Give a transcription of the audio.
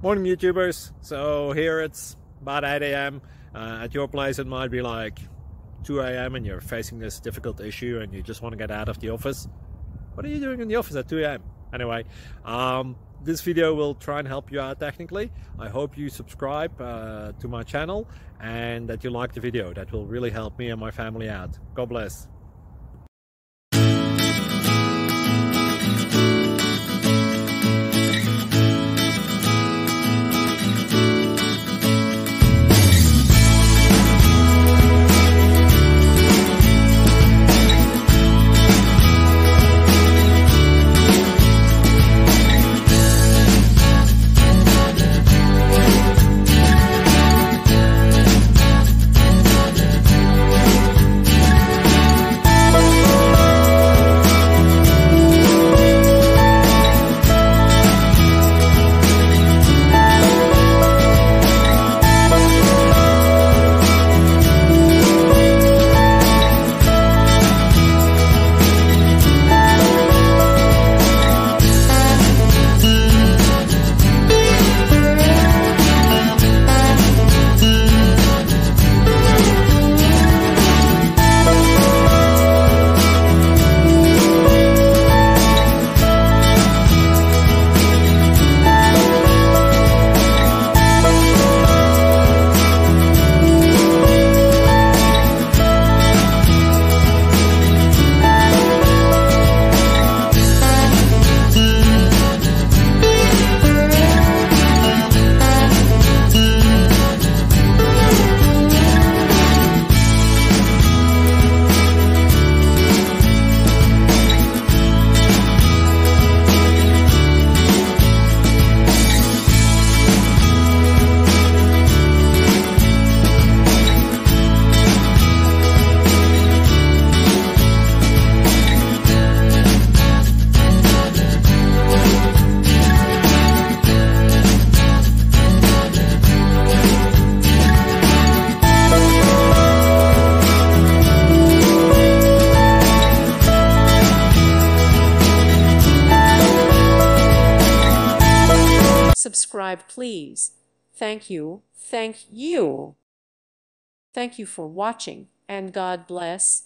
Morning YouTubers. So here it's about 8 a.m. At your place it might be like 2 a.m. and you're facing this difficult issue and you just want to get out of the office. What are you doing in the office at 2 a.m.? Anyway, this video will try and help you out technically. I hope you subscribe to my channel and that you like the video. That will really help me and my family out. God bless. Subscribe, please. Thank you. Thank you. Thank you for watching, and God bless.